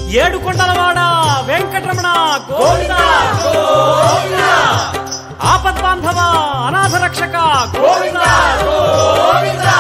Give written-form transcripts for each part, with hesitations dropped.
ఏడుకొండలవాడ వెంకటరమణ గోవిందా గోవిందా, ఆపద్బాంధవ అనాథ రక్షక గోవిందా గోవిందా.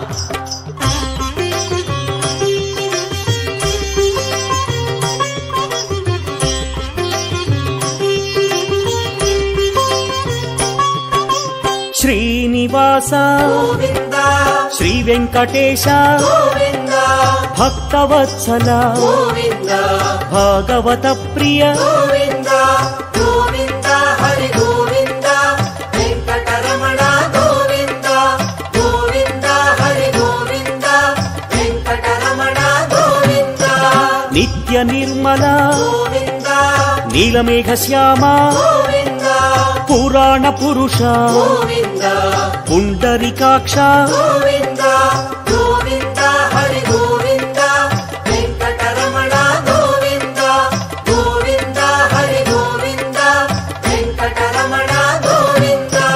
శ్రీనివాస గోవిందా శ్రీ వెంకటేశ గోవిందా భక్తవత్సల గోవిందా భాగవత ప్రియ గోవిందా గోవిందా హరి గోవిందా వెంకటరమణ గోవిందా గోవిందా హరి గోవిందా వెంకటరమణ గోవిందా. నిత్య నిర్మల గోవిందా నీలమేఘ శ్యామ గోవిందా పురాణ పురుష గోవిందా పుండరీకాక్ష గోవిందా గోవిందా హరి గోవిందా వెంకటరమణ గోవిందా గోవిందా హరి గోవిందా వెంకటరమణ గోవిందా.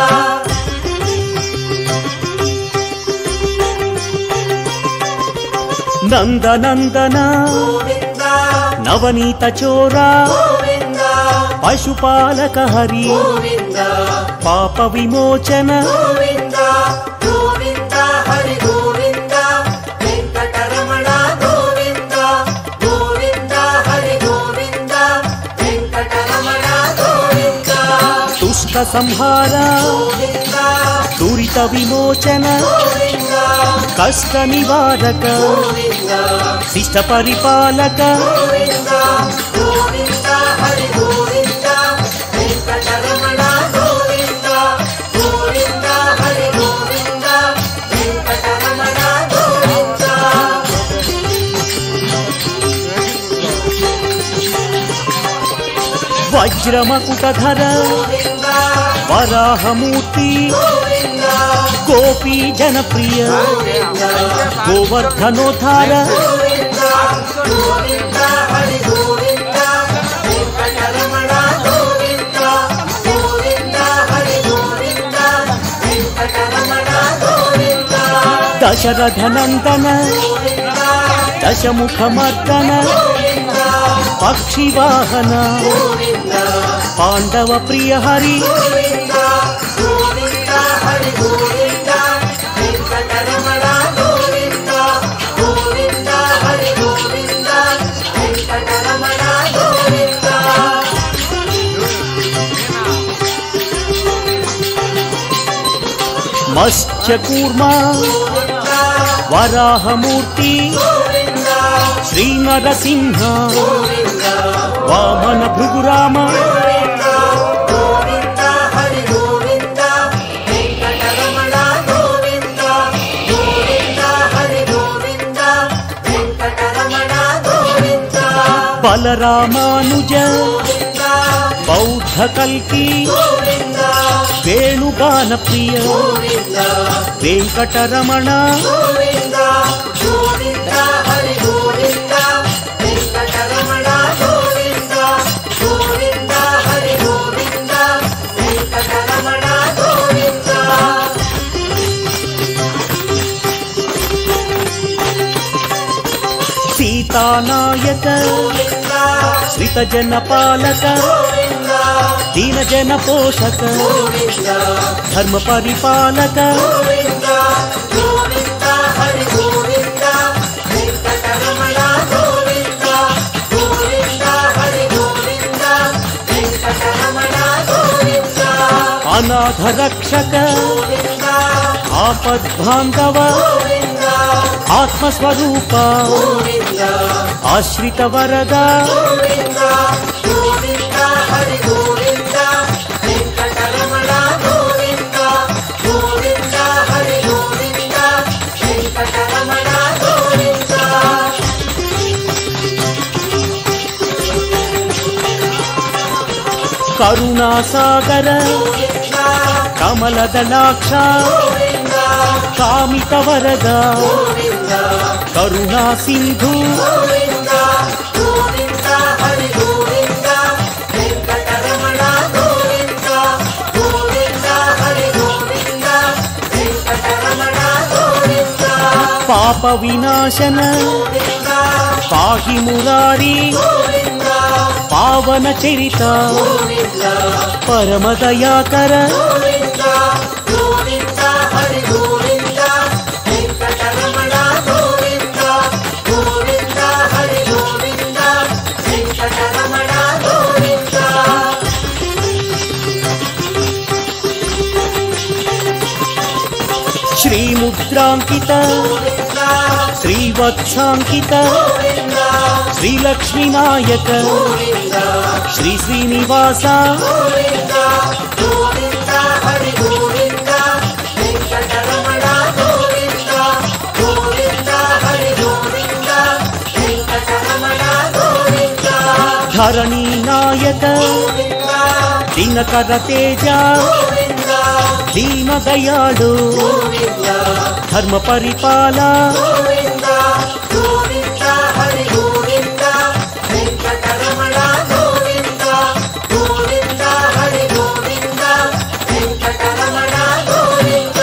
నందనందన గోవిందా నవనీత చోరా గోవిందా పశుపాలక హరి గోవిందా పాప విమోచన గోవిందా గోవిందా హరి గోవిందా వెంకటరమణ గోవిందా గోవిందా హరి గోవిందా వెంకటరమణ గోవిందా. దుష్ట సంహార గోవిందా దురిత విమోచన గోవిందా కష్ట నివారక గోవిందా శిష్ట పరిపాలక గోవిందా గోవిందా హరి గోవిందా వెంకటరమణ గోవిందా గోవిందా హరి గోవిందా వెంకటరమణ గోవిందా. వజ్రమకుటధర గోవిందా వరాహమూర్తి గోవిందా గోపీ జనప్రియ గోవిందా గోవర్ధనోద్ధార గోవిందా గోవిందా హరి గోవిందా వెంకటరమణ గోవిందా గోవిందా హరి గోవిందా వెంకటరమణ గోవిందా. దశరథనందన గోవిందా దశముఖమర్దన గోవిందా పక్షివాహన గోవిందా పాండవ ప్రియ హరి గోవిందా గోవిందా హరి గోవిందా వెంకటరమణ గోవిందా గోవిందా హరి గోవిందా వెంకటరమణ గోవిందా. మత్స్యకూర్మ గోవిందా వరాహమూర్తి గోవిందా శ్రీ నరసింహ గోవిందా వామన భృగురామ గోవిందా గోవిందా హరి గోవిందా వెంకటరమణ గోవిందా గోవిందా హరి గోవిందా వెంకటరమణ గోవిందా. బలరామానుజ గోవిందా బౌద్ధ కల్కి గోవిందా వేణుగాన ప్రియ గోవిందా వెంకటరమణ గోవిందా గోవిందా హరి గోవిందా వెంకటరమణ గోవిందా గోవిందా హరి గోవిందా వెంకటరమణ గోవిందా. సీతానాయక గోవిందా శ్రిత జన పాలక గోవిందా దీన జన పోషక గోవిందా ధర్మ పరిపాలక గోవిందా గోవిందా హరి గోవిందా వెంకటరమణ గోవిందా గోవిందా హరి గోవిందా వెంకటరమణ గోవిందా. అనాథ రక్షక గోవిందా ఆపద్బాంధవ గోవిందా ఆత్మస్వరూప గోవిందా ఆశ్రిత వరద గోవిందా గోవిందా హరి గోవిందా వెంకటరమణ గోవిందా గోవిందా హరి గోవిందా వెంకటరమణ గోవిందా. కరుణాసాగర గోవిందా కమలదళాక్ష గోవిందా కామిత వరద గోవిందా కరుణా సింధు గోవిందా గోవిందా హరి గోవిందా వెంకటరమణ గోవిందా గోవిందా హరి గోవిందా వెంకటరమణ గోవిందా. పాప వినాశన గోవిందా పాహి మురారి గోవింద పావన చరిత గోవింద పరమ దయాకర గోవింద గోవింద హరి గోవింద వెంకటరమణ గోవింద గోవింద హరి గోవింద వెంకటరమణ గోవింద శ్రీముద్రాంకిత గోవింద శ్రీవత్సాంకిత గోవింద శ్రీలక్ష్మీ నాయక గోవింద శ్రీ శ్రీనివాస గోవింద గోవింద హరి గోవింద వెంకటరమణ గోవింద గోవింద హరి గోవింద వెంకటరమణ గోవింద ధరణీ నాయక గోవింద దినకర తేజ గోవింద దీన దయాళు గోవింద ధర్మ పరిపాల గోవింద గోవింద హరి గోవింద వెంకటరమణ గోవింద గోవింద హరి గోవింద వెంకటరమణ గోవింద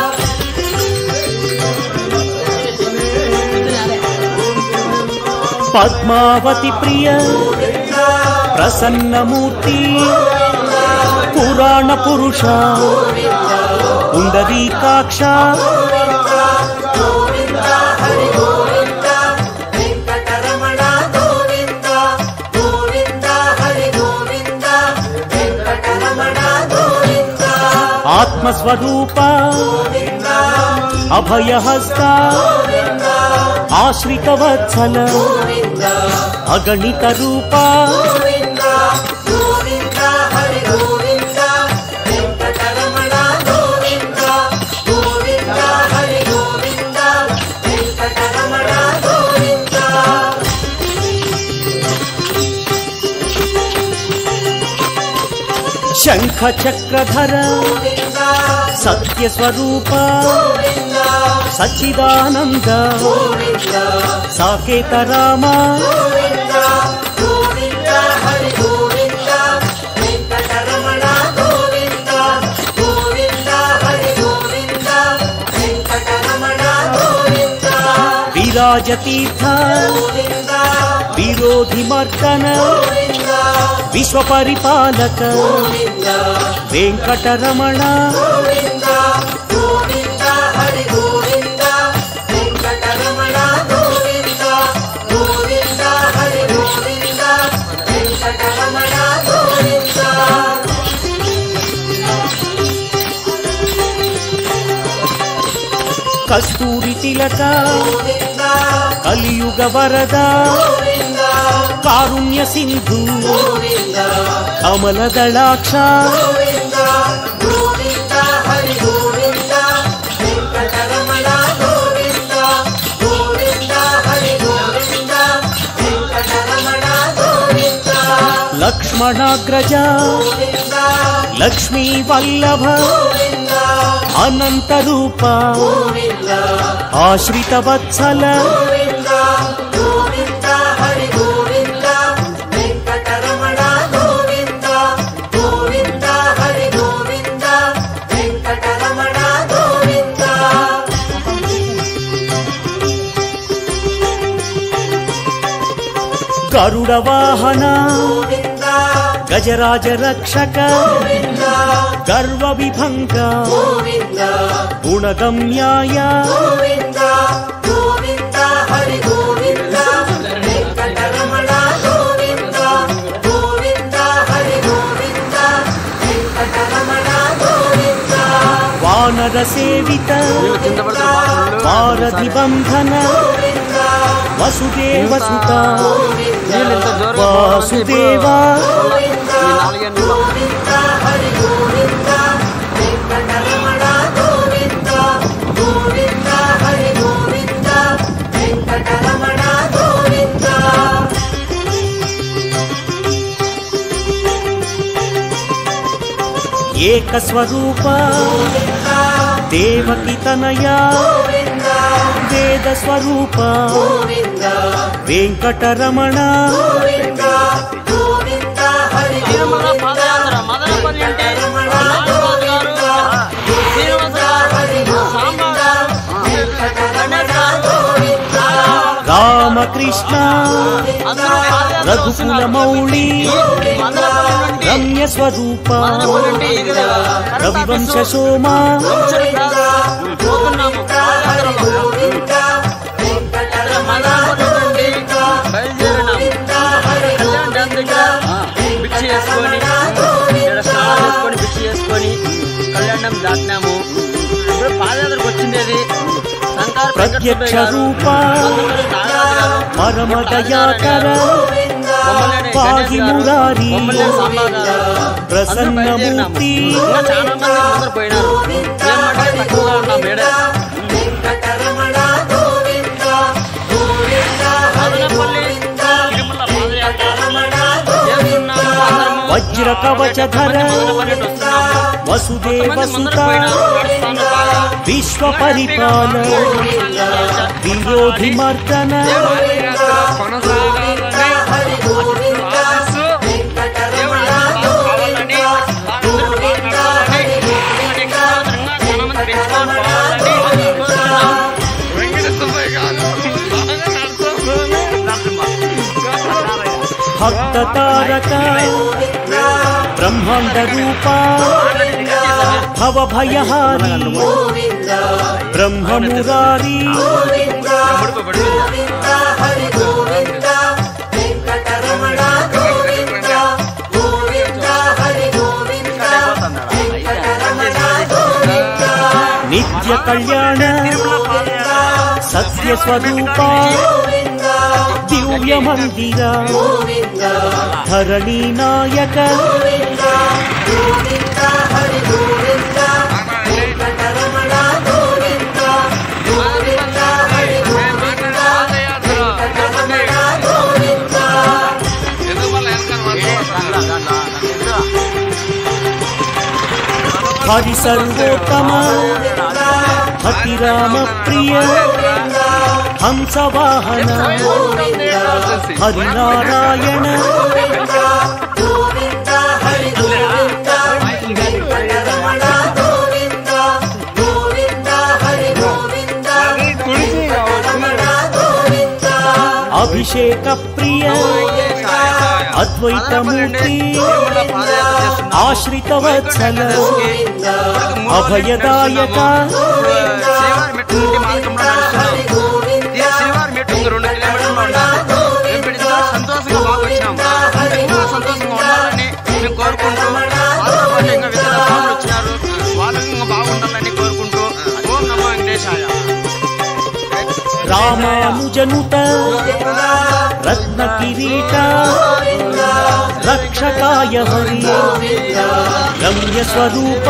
పద్మావతి ప్రియ గోవింద ప్రసన్నమూర్తి పురాణ పురుష పుండరీకాక్ష గోవింద గోవింద హరి గోవింద వెంకటరమణ గోవింద గోవింద హరి గోవింద వెంకటరమణ గోవింద ఆత్మస్వరూప గోవింద అభయహస్త గోవింద ఆశ్రిత వత్సల గోవింద అగణిత రూప గోవింద గోవింద హరి గోవింద వెంకటరమణ గోవింద గోవింద హరి గోవింద వెంకటరమణ గోవింద శంఖ చక్రధర గోవింద సత్యస్వరూప గోవింద సచ్చిదానంద గోవింద సాకేత రామ గోవింద గోవింద హరి గోవింద వెంకటరమణ గోవింద గోవింద హరి గోవింద వెంకటరమణ గోవింద విరాజతీర్థ గోవింద విరోధి మర్దన గోవింద విశ్వపరిపాలక గోవింద వెంకటరమణ గోవింద గోవింద హరి గోవింద వెంకటరమణ గోవింద గోవింద హరి గోవింద వెంకటరమణ గోవింద కస్తూరి తిలక గోవింద కలియుగ వరద గోవింద కారుణ్య సింధు గోవింద కమల దళాక్ష గోవింద గోవింద హరి గోవింద వెంకటరమణ గోవింద గోవింద హరి గోవింద వెంకటరమణ గోవింద లక్ష్మణాగ్రజ గోవింద లక్ష్మీ వల్లభ గోవింద అనంత రూప గోవింద ఆశ్రిత వత్సల గోవింద గోవింద హరి గోవింద వెంకటరమణ గోవింద గోవింద హరి గోవింద వెంకటరమణ గోవింద గరుడ వాహన గోవింద గజరాజ రక్షక గోవింద గర్వ విభంగ గోవింద గుణగమ్యాయ గోవింద గోవింద హరి గోవింద వెంకటరమణ గోవింద గోవింద హరి గోవింద వెంకటరమణ గోవింద వానర సేవిత వారధి బంధన గోవింద వసుదేవ సుత గోవింద వాసుదేవ గోవింద హరి గోవింద వెంకటరమణ గోవింద గోవింద హరి గోవింద వెంకటరమణ గోవింద ఏకస్వరూప గోవింద దేవకి తనయ గోవింద వేద స్వరూప గోవింద వెంకటరమణ గోవింద గోవింద హరి గోవింద వెంకటరమణ గోవింద గోవింద హరి గోవింద వెంకటరమణ గోవింద రామ రామకృష్ణ అందరూ పాదయాత్ర రఘుకుల వస్తున్నారు. మౌళి మదనపల్లి నుండి రమ్య స్వరూప మదనపల్లి నుండి ఎగిరేవా. కరెంట్ రవివంశ ఆఫీసు సోమ పోతున్నాము పాదయాత్రలో. మదనపల్లి నుండి బయలుదేరినాము. కళ్యాణ్ డ్యామ్ దగ్గర బిక్ష చేసుకొని ఇక్కడ స్నానం చేసుకొని బిక్ష చేసుకొని కళ్యాణ్ డ్యామ్ దాటినాము. ఇప్పుడు పాదయాత్రకు వచ్చిండేది శంకర్ ప్రత్యక్ష రూప పరమ దయాకర పాహి మురారి ప్రసన్నమూర్తి చాలా మంది ముందర పోయినారు. ఏమంటే తక్కువగా ఉన్నాం మేడే. మదనపల్లి తిరుమల పాదయాత్ర చేస్తున్నాము. అందరము వజ్ర కవచధర మదనపల్లి వస్తున్నాము. వసుదేవ కొంతమంది సుత ముందర పోయినారు. నడుస్తాను బాగా. విశ్వ పరిపాల విరోధి మర్దన భక్త తారక బ్రహ్మాండ రూప భవ భయహారి బ్రహ్మ మురారి నిత్య కళ్యాణ సత్య స్వరూప దివ్య మందిర ధరణి నాయక హరి సర్వోత్తమ హతి రామ ప్రియ హంస వాహన హరి నారాయణ అభిషేక ప్రియ అద్వైతమూర్తి ఆశ్రిత వత్సల అభయదాయక సంతోషంగా బాగా వచ్చినాము. ఇంకా సంతోషంగా ఉండాలని మేము కోరుకుంటూ వాళ్ళతో పాటు ఇంకా ఇతర స్వాములు వచ్చినారు. వాళ్ళు ఇంకా బాగుండాలని కోరుకుంటూ ఓం నమో వెంకటేశాయ. రామానుజనుత రత్న కిరీట రక్షకాయ హరి రమ్య స్వరూప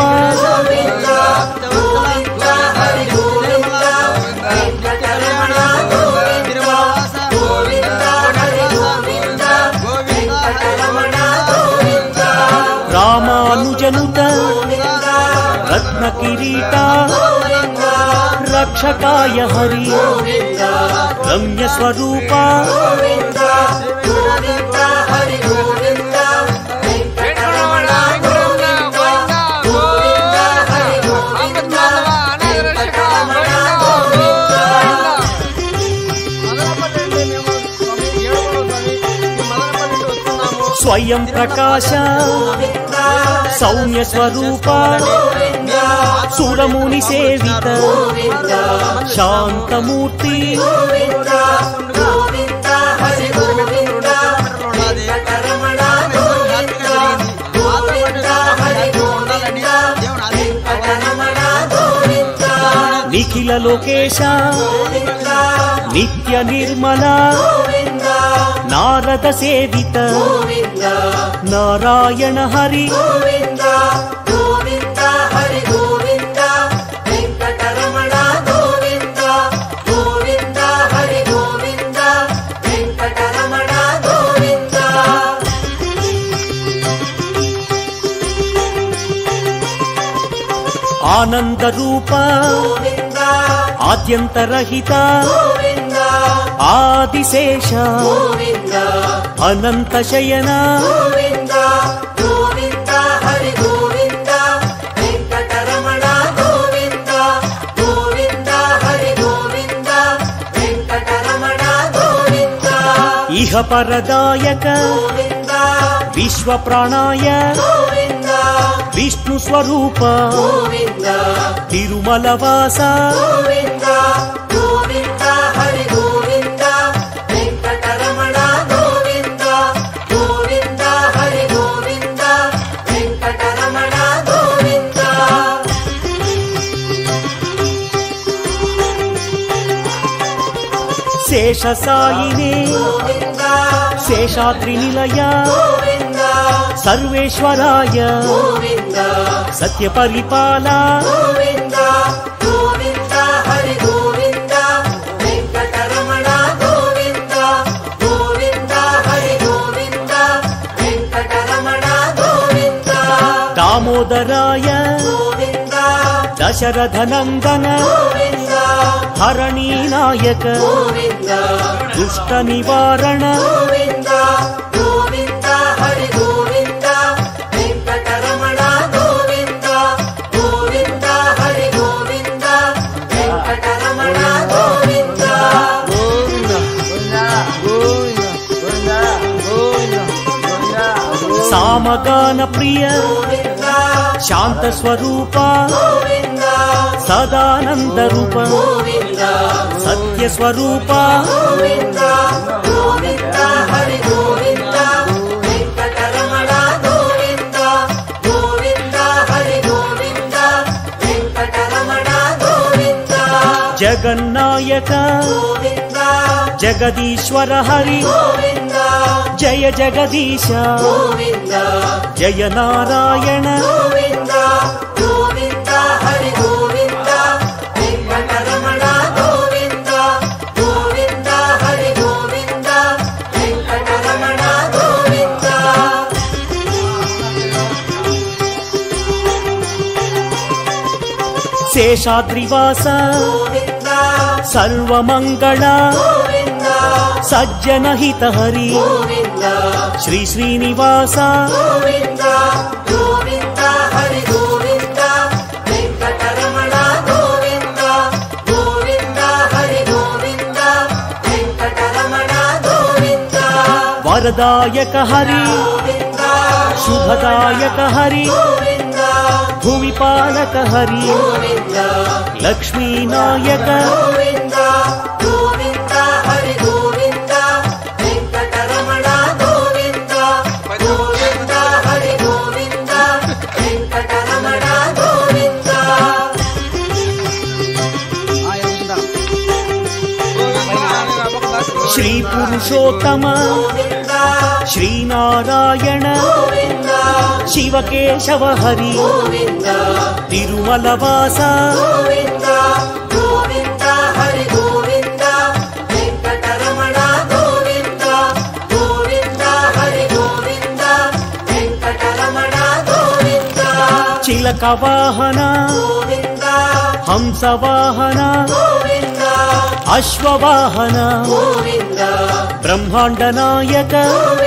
రామానుజనుత రత్న కిరీట రక్షకాయ హరి రమ్య స్వరూప స్వయం ప్రకాశ సౌమ్య స్వరూప సురముని సేవిత శాంతమూర్తి నిఖిల లోకేశ నిత్య నిర్మల నారద సేవిత నారాయణ హరి ఆనంద రూప ఆద్యంతరహిత ఆదిశేష అనంత శయన इह परदायक विश्व प्राणाय विष्णु स्वरूप तिरुमलवास शेषसायिने शेषाद्रिनिलय सर्वेश्वराय सत्यपरिपाला दामोदराय दशरथनन्दन हरणीनायक दुष्ट निवारण सामगान प्रिय शांत स्वरूप सदानंद रूप सत्य स्वरूप जगन्नायक जगदीश्वर हरि जय जगदीश जय नारायण शेषाद्रिवास सर्वमंगल सज्जन हित हरि श्री श्रीनिवास वरदायक हरि शुभदायक हरि भूमिपालक हरि लक्ष्मी नायक श्री पुरुषोत्तम श्री नारायण शिव केशव हरि तिरुमलवास चिलक वाहन हंस वाहन अश्ववाहन ब्रह्मांड नायक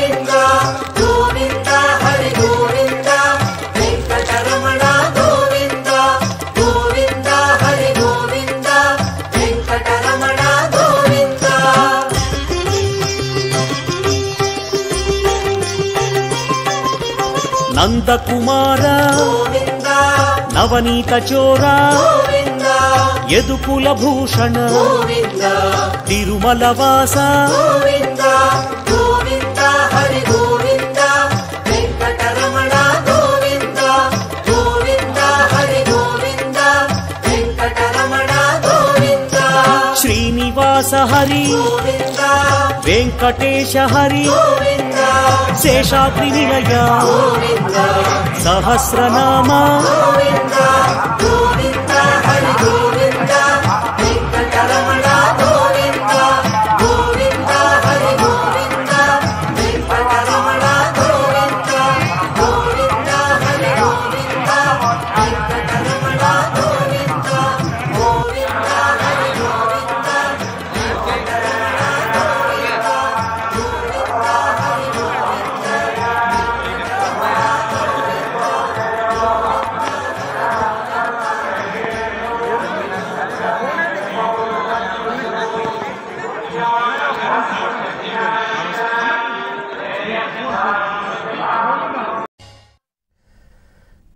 नंद कुमार नवनीत चोरा यदुकुल भूषण तिरुमलवास श्रीनिवास हरि वेंकटेश हरि शेषाद्रि निलय सहस्रनाम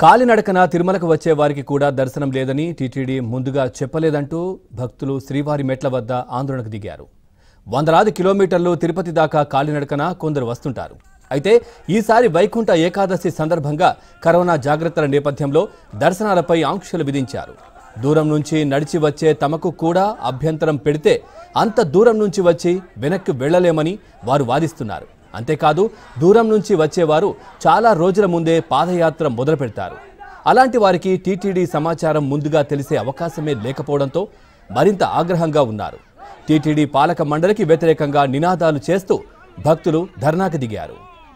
కాలినడకన తిరుమలకు వచ్చే వారికి కూడా దర్శనం లేదని టీటీడీ ముందుగా చెప్పలేదంటూ భక్తులు శ్రీవారి మెట్ల వద్ద ఆందోళనకు దిగారు. వందలాది కిలోమీటర్లు తిరుపతి దాకా కాలినడకన కొందరు వస్తుంటారు. అయితే ఈసారి వైకుంఠ ఏకాదశి సందర్భంగా కరోనా జాగ్రత్తల నేపథ్యంలో దర్శనాలపై ఆంక్షలు విధించారు. దూరం నుంచి నడిచి వచ్చే తమకు కూడా అభ్యంతరం పెడితే అంత దూరం నుంచి వచ్చి వెనక్కి వెళ్లలేమని వారు వాదిస్తున్నారు. అంతేకాదు దూరం నుంచి వచ్చేవారు చాలా రోజుల ముందే పాదయాత్ర మొదలు పెడతారు. అలాంటి వారికి టీటీడీ సమాచారం ముందుగా తెలిసే అవకాశమే లేకపోవడంతో మరింత ఆగ్రహంగా ఉన్నారు. టీటీడీ పాలక మండలికి వ్యతిరేకంగా నినాదాలు చేస్తూ భక్తులు ధర్నాకు దిగారు.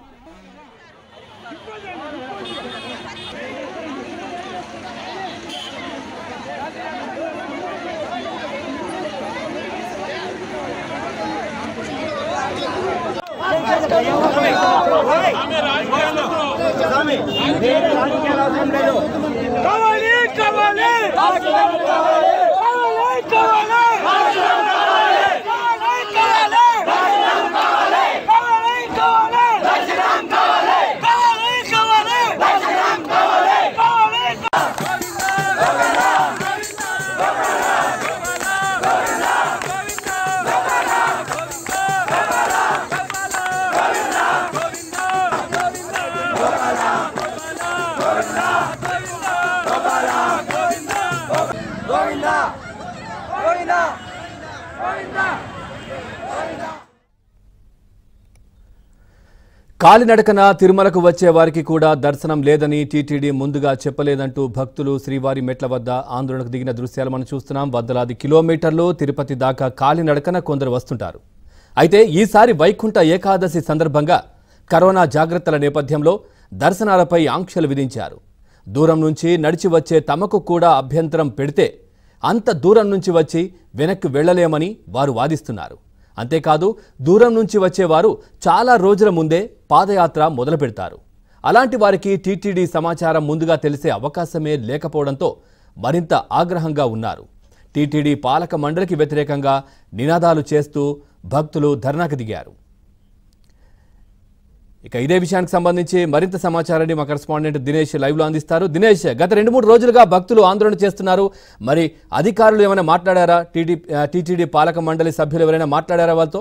కాలినడకన తిరుమలకు వచ్చే వారికి కూడా దర్శనం లేదని టీటీడీ ముందుగా చెప్పలేదంటూ భక్తులు శ్రీవారి మెట్ల వద్ద ఆందోళనకు దిగిన దృశ్యాలు మనం చూస్తున్నాం. వందలాది కిలోమీటర్లు తిరుపతి దాకా కాలినడకన కొందరు వస్తుంటారు. అయితే ఈసారి వైకుంఠ ఏకాదశి సందర్భంగా కరోనా జాగ్రత్తల నేపథ్యంలో దర్శనాలపై ఆంక్షలు విధించారు. దూరం నుంచి నడిచి వచ్చే తమకు కూడా అభ్యంతరం పెడితే అంత దూరం నుంచి వచ్చి వెనక్కి వెళ్లలేమని వారు వాదిస్తున్నారు. అంతేకాదు దూరం నుంచి వచ్చేవారు చాలా రోజుల ముందే పాదయాత్ర మొదలు పెడతారు. అలాంటి వారికి టీటీడీ సమాచారం ముందుగా తెలిసే అవకాశమే లేకపోవడంతో మరింత ఆగ్రహంగా ఉన్నారు. టీటీడీ పాలక మండలికి వ్యతిరేకంగా నినాదాలు చేస్తూ భక్తులు ధర్నాకు దిగారు. ఇక ఇదే విషయానికి సంబంధించి మరింత సమాచారాన్ని మా కరెస్పాండెంట్ దినేష్ లైవ్ లో అందిస్తారు. దినేష్, గత 2-3 రోజులుగా భక్తులు ఆందోళన చేస్తున్నారు. మరి అధికారులు ఏమైనా మాట్లాడారా? టీటీడీ పాలక మండలి సభ్యులు ఎవరైనా మాట్లాడారా వాళ్ళతో?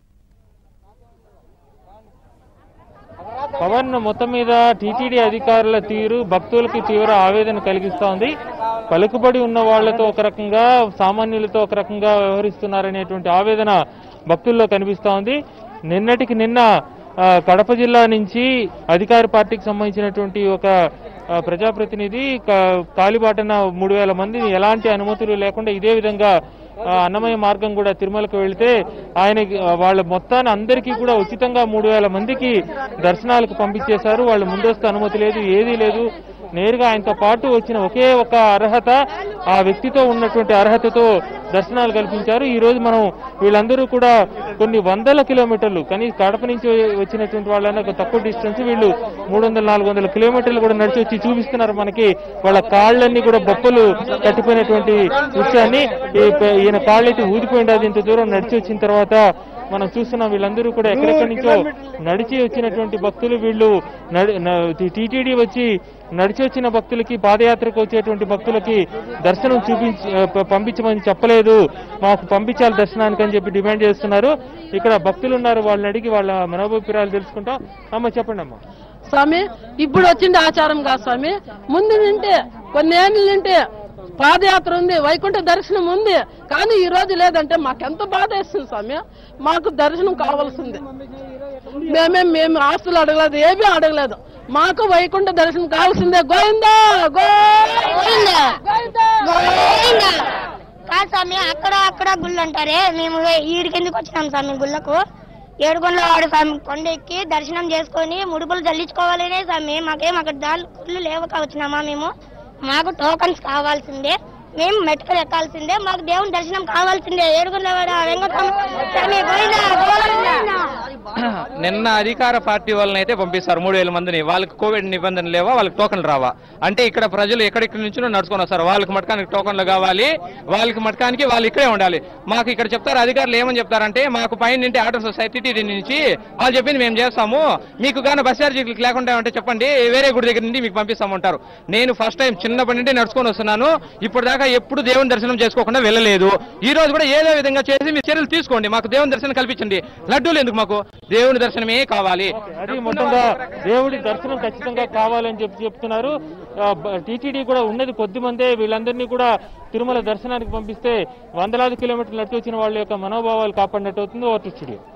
పవన్, మొత్తం మీద టీటీడీ అధికారుల తీరు భక్తులకి తీవ్ర ఆవేదన కలిగిస్తోంది. పలుకుబడి ఉన్న వాళ్లతో ఒక రకంగా, సామాన్యులతో ఒక రకంగా వ్యవహరిస్తున్నారనేటువంటి ఆవేదన భక్తుల్లో కనిపిస్తోంది. నిన్నటికి నిన్న కడప జిల్లా నుంచి అధికార పార్టీకి సంబంధించినటువంటి ఒక ప్రజాప్రతినిధి కాలిబాటన 3000 మంది ఎలాంటి అనుమతులు లేకుండా ఇదే విధంగా అన్నమయ్య మార్గం కూడా తిరుమలకు వెళితే ఆయన వాళ్ళ మొత్తాన్ని అందరికీ కూడా ఉచితంగా 3000 మందికి దర్శనాలకు పంపించేశారు. వాళ్ళ ముందస్తు అనుమతి లేదు, ఏదీ లేదు. నేరుగా ఆయనతో పాటు వచ్చిన ఒకే ఒక అర్హత, ఆ వ్యక్తితో ఉన్నటువంటి అర్హతతో దర్శనాలు కల్పించారు. ఈ రోజు మనం వీళ్ళందరూ కూడా కొన్ని వందల కిలోమీటర్లు, కానీ కడప నుంచి వచ్చినటువంటి వాళ్ళని ఒక తక్కువ డిస్టెన్స్, వీళ్ళు 300-400 కిలోమీటర్లు కూడా నడిచి వచ్చి చూపిస్తున్నారు మనకి. వాళ్ళ కాళ్ళన్నీ కూడా బొప్పలు కట్టిపోయినటువంటి విషయాన్ని. ఈయన కాళ్ళైతే ఊదిపోయింది ఇంత దూరం నడిచి వచ్చిన తర్వాత. మనం చూస్తున్నాం వీళ్ళందరూ కూడా ఎక్కడెక్కడి నుంచో నడిచి వచ్చినటువంటి భక్తులు. వీళ్ళు టీటీడీ వచ్చి నడిచి వచ్చిన భక్తులకి, పాదయాత్రకు వచ్చేటువంటి భక్తులకి దర్శనం పంపించమని చెప్పలేదు, మాకు పంపించాలి దర్శనానికి అని చెప్పి డిమాండ్ చేస్తున్నారు. ఇక్కడ భక్తులు ఉన్నారు, వాళ్ళని అడిగి వాళ్ళ మనోభిప్రాయాలు తెలుసుకుంటాం. అమ్మ, చెప్పండి అమ్మ. స్వామి, ఇప్పుడు వచ్చింది ఆచారం కాదు స్వామి. ముందు నింటే కొన్నేళ్ళ నింటే పాదయాత్ర ఉంది, వైకుంఠ దర్శనం ఉంది, కానీ ఈ రోజు లేదంటే మాకెంత బాధ వేస్తుంది స్వామి. మాకు దర్శనం కావాల్సింది. మేము ఆస్తులు అడగలేదు, ఏమీ అడగలేదు. మాకు వైకుంఠ దర్శనం కావాల్సిందే. గోవిందా గోవిందా గోవిందా. కాదు స్వామి, అక్కడ గుళ్ళు అంటారే, మేము ఈడికి ఎందుకు వచ్చినాం స్వామి గుళ్ళకు? ఏడుకొండల వాడు స్వామి కొండ ఎక్కి దర్శనం చేసుకొని ముడుపులు చల్లించుకోవాలనే స్వామి. మాకేం అక్కడ గుళ్ళు లేవక వచ్చినామా మేము? మాకు టోకన్స్ కావాల్సిందే, మేము మెట్టుకలు ఎక్కాల్సిందే, మాకు దేవుని దర్శనం కావాల్సిందే. ఏడుకొండల వాడు వెంకటస్వామి. నిన్న అధికార పార్టీ వాళ్ళని అయితే పంపిస్తారు 3000 మందిని. వాళ్ళకి కోవిడ్ నిబంధనలు లేవా, వాళ్ళకి టోకన్లు రావా? అంటే ఇక్కడ ప్రజలు ఎక్కడెక్కడి నుంచి నడుచుకొని వస్తారు. వాళ్ళకి మటకానికి టోకన్లు కావాలి, వాళ్ళకి మటకానికి వాళ్ళు ఇక్కడే ఉండాలి. మాకు ఇక్కడ చెప్తారు అధికారులు ఏమని చెప్తారంటే, మాకు పైన నుండి ఆర్డర్ సొసైటీ నుంచి వాళ్ళు చెప్పింది మేము చేస్తాము, మీకు కానీ బస్ ఛార్జీలు లేకుండా ఉంటే చెప్పండి, వేరే గుడి దగ్గర నుండి మీకు పంపిస్తామంటారు. నేను ఫస్ట్ టైం చిన్నప్పటి నుండి నడుచుకొని వస్తున్నాను, ఇప్పుడు దాకా ఎప్పుడు దేవుని దర్శనం చేసుకోకుండా వెళ్ళలేదు. ఈ రోజు కూడా ఏదో విధంగా చేసి మీ చర్యలు తీసుకోండి, మాకు దేవుని దర్శనం కల్పించండి. లడ్డూలు ఎందుకు, మాకు దేవుని దర్శనమే కావాలి. అది మొత్తంగా దేవుడి దర్శనం ఖచ్చితంగా కావాలని చెప్తున్నారు. టీటీడీ కూడా ఉన్నది కొద్ది మందే, వీళ్ళందరినీ కూడా తిరుమల దర్శనానికి పంపిస్తే వందలాది కిలోమీటర్లు నడిచి వచ్చిన వాళ్ళ యొక్క మనోభావాలు కాపాడినట్టు అవుతుంది. Over to studio.